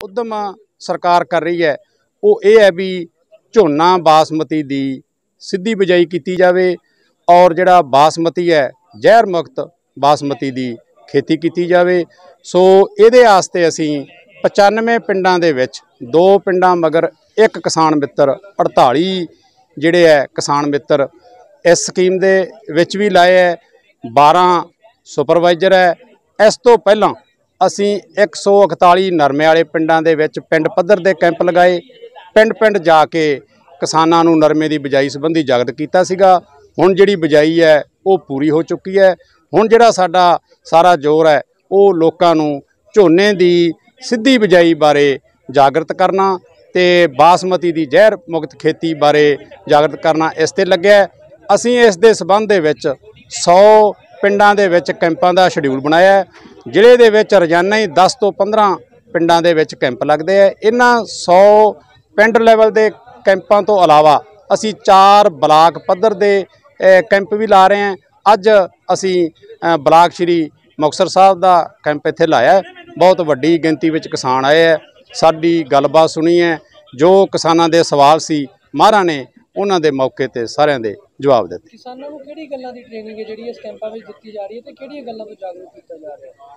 उद्यम सरकार कर रही है वो ये है भी झोना बासमती दी सीधी बिजाई की जाए और जिहड़ा बासमती है जहर मुक्त बासमती दी खेती की जाए। सो इहदे आस्ते असीं 95 पिंडां दे विच 2 पिंडां मगर एक किसान मित्र 48 जिहड़े है किसान मित्र इस स्कीम दे विच भी लाए है। 12 सुपरवाइजर है। इस तो पहलां असीं 141 नरमे वाले पिंडां दे विच पिंड पੱਧਰ दे कैंप लगाए। पिंड पिंड जाके किसानां नूं नरमे दी बिजाई संबंधी जागृत कीता सीगा। हुण जिहड़ी बिजाई है वो पूरी हो चुकी है। हुण जिहड़ा साडा सारा जोर है वो लोकां नूं झोने दी सीधी बिजाई बारे जागृत करना ते बासमती दी जहर मुक्त खेती बारे जागृत करना इस ते लग्या। असीं इस दे संबंध दे विच 100 पिंडां दे विच कैंपां दा शेड्यूल बनाया। जिले दे विच रोजाना ही 10 तो 15 पिंडां दे विच कैंप लगदे है। इन्हां 100 पिंड लैवल दे कैंपां तो अलावा असीं 4 ब्लाक पੱਧਰ दे कैंप भी ला रहे हैं। अज असीं ब्लाक श्री मुक्तसर साहब दा कैंप इत्थे लाया। बहुत वड्डी गिनती विच किसान आए है। साडी गलबात सुनी है। जो किसानां दे सवाल सी माहरां ने उन्हां दे मौके ते सारिआं दे जवाब दित्ते। किसानां नूं किहड़ी गल्लां दी ट्रेनिंग है जिहड़ी इस कैंपां विच दित्ती जा रही है ते किहड़ियां गल्लां तो जागरूक कीता जा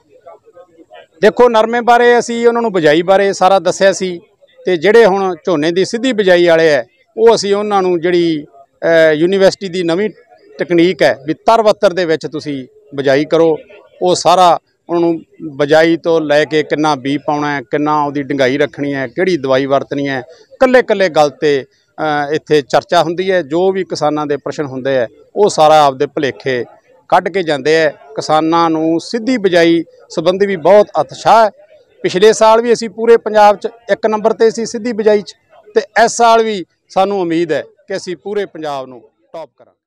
रहा है? देखो नरमे बारे असीं उन्हां नूं बिजाई बारे सारा दस्सिआ सी ते जिहड़े हुण झोने दी सीधी बिजाई वाले है वो असीं उन्हां नूं जिहड़ी यूनीवर्सिटी दी नवीं तकनीक है भी तर बत्तर दे विच तुसीं बिजाई करो वो सारा उन्होंने बिजाई तो लैके किन्ना बीज पाउणा है किन्ना उहदी डंगाई रखनी है किहड़ी दवाई वरतनी है कल्ले कल्ले गल ते इत्थे चर्चा हुंदी है। जो भी किसानां दे प्रश्न हुंदे है वो सारा आपदे भुलेखे कढ के जांदे है। किसानां नूं सीधी बिजाई संबंधी भी बहुत उत्साह है। पिछले साल भी असीं पूरे पंजाब च 1 नंबर ते सी सीधी बिजाई च ते इस साल भी सानूं उम्मीद है कि असीं पूरे पंजाब नूं टॉप करांगे।